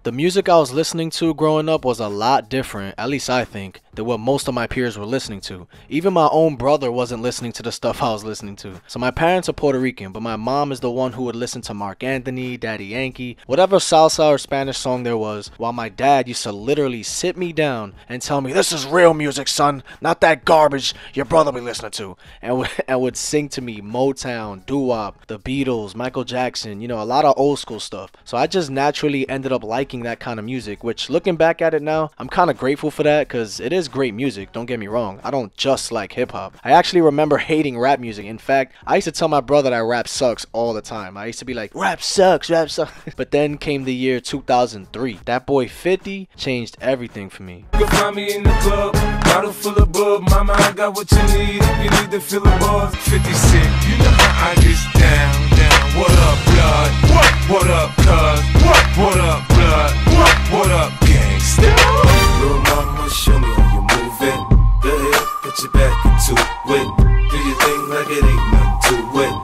The music I was listening to growing up was a lot different, at least I think, than what most of my peers were listening to. Even my own brother wasn't listening to the stuff I was listening to. So my parents are Puerto Rican, but my mom is the one who would listen to Marc Anthony, Daddy Yankee, whatever salsa or Spanish song there was, while my dad used to literally sit me down and tell me, "This is real music, son, not that garbage your brother be listening to," and would sing to me Motown, doo-wop, the Beatles, Michael Jackson, you know, a lot of old school stuff. So I just naturally ended up liking that kind of music, which looking back at it now, I'm kind of grateful for that because it is great music, don't get me wrong. I don't just like hip-hop. I actually remember hating rap music. In fact, I used to tell my brother that rap sucks all the time. I used to be like, rap sucks, rap sucks. But then came the year 2003. That boy 50 changed everything for me. You can find me in the club, bottle full of bub. Mama, I got what you need if you need to feel the buzz. 50 Cent, you know how I get down, down. What up, blood? What up, cuz? What up, blood? What up, gangsta? Little mama, show me how you move it. Go ahead, put your back into it. Do your thing like it ain't nothing to it.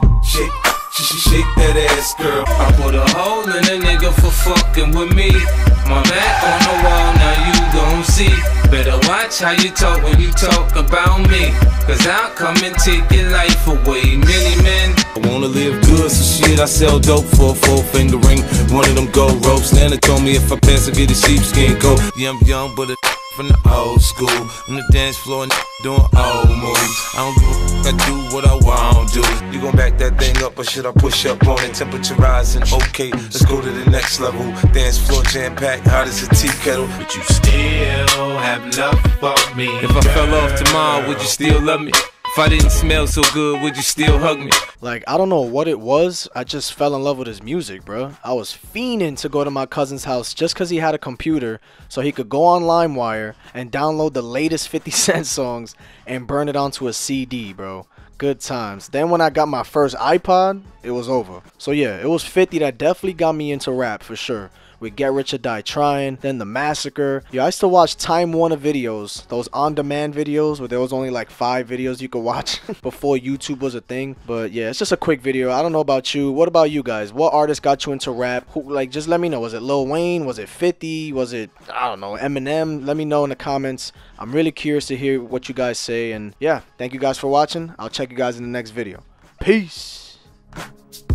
Shake that ass, girl. I put a hole in a nigga for fucking with me. My back on the wall, now you gon' see. Better watch how you talk when you talk about me, cause I'll come and take your life away. Many men I wanna live good, so shit, I sell dope for a 4-finger ring. One of them gold ropes. Nana told me if I pass, I get a sheepskin coat. Yeah, I'm young, but from the old school. On the dance floor and doing old moves. I don't give a f, I do what I want to do. You gon' back that thing up or should I push up on it? Temperature rising, okay, let's go to the next level. Dance floor jam-packed, hot as a tea kettle. But you still have love for me. If I fell off tomorrow, would you still love me? If I didn't smell so good, would you still hug me? Like, I don't know what it was, I just fell in love with his music, bro. I was fiending to go to my cousin's house just because he had a computer so he could go on LimeWire and download the latest 50 Cent songs and burn it onto a CD, bro. Good times. Then when I got my first iPod, it was over. So yeah, it was 50 that definitely got me into rap for sure. With Get Rich or Die Trying, then The Massacre. Yeah, I used to watch Time Warner videos, those on-demand videos where there was only like 5 videos you could watch before YouTube was a thing. But yeah, it's just a quick video. I don't know about you. What about you guys? What artist got you into rap? Who, like, just let me know. Was it Lil Wayne? Was it 50? Was it, I don't know, Eminem? Let me know in the comments. I'm really curious to hear what you guys say. And yeah, thank you guys for watching. I'll check you guys in the next video. Peace.